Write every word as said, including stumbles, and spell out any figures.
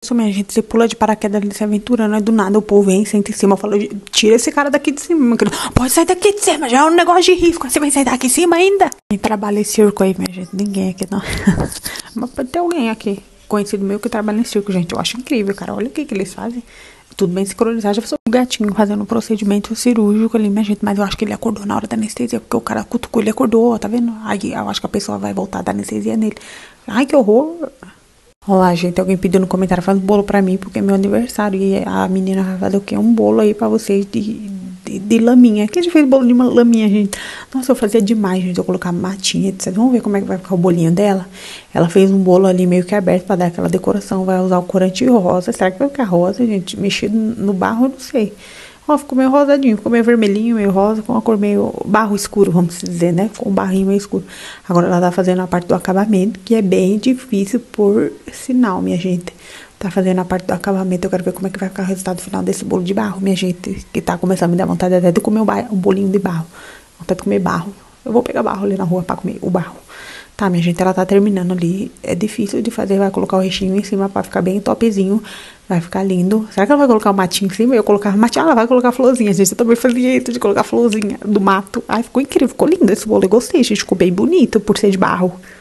isso, minha gente. Você pula de paraquedas ali, se aventurando, aí do nada o povo vem, senta em cima, fala, tira esse cara daqui de cima, meu querido. Pode sair daqui de cima, já é um negócio de risco. Você vai sair daqui de cima ainda? Quem trabalha em circo aí, minha gente? Ninguém aqui, não. Mas pode ter alguém aqui, conhecido meu, que trabalha em circo, gente. Eu acho incrível, cara. Olha o que que eles fazem. Tudo bem sincronizado. Já passou o gatinho fazendo um procedimento cirúrgico ali, minha gente. Mas eu acho que ele acordou na hora da anestesia, porque o cara cutucou, ele acordou, tá vendo? Aí eu acho que a pessoa vai voltar a dar anestesia nele. Ai, que horror. Olá, gente, alguém pediu no comentário, faz um bolo pra mim, porque é meu aniversário. E a menina vai fazer o quê? Um bolo aí pra vocês de, de, de laminha. Quem já fez bolo de uma laminha, gente? Nossa, eu fazia demais, gente. Eu colocar matinha, etcétera. Vamos ver como é que vai ficar o bolinho dela? Ela fez um bolo ali meio que aberto pra dar aquela decoração. Vai usar o corante rosa. Será que vai ficar rosa, gente? Mexido no barro, eu não sei. Ó, ficou meio rosadinho, ficou meio vermelhinho, meio rosa, com uma cor meio barro escuro, vamos dizer, né? Com um barrinho meio escuro. Agora ela tá fazendo a parte do acabamento, que é bem difícil por sinal, minha gente. Tá fazendo a parte do acabamento, eu quero ver como é que vai ficar o resultado final desse bolo de barro, minha gente. Que tá começando a me dar vontade até de comer um, um bolinho de barro. Vontade de comer barro. Eu vou pegar barro ali na rua pra comer o barro. Tá, minha gente, ela tá terminando ali. É difícil de fazer, vai colocar o recheio em cima pra ficar bem topzinho. Vai ficar lindo. Será que ela vai colocar o matinho em cima? Eu colocar matinho, ela vai colocar florzinha, gente. Eu também fazia isso de colocar florzinha do mato. Ai, ficou incrível, ficou lindo esse bolo. Eu gostei, gente. Ficou bem bonito por ser de barro.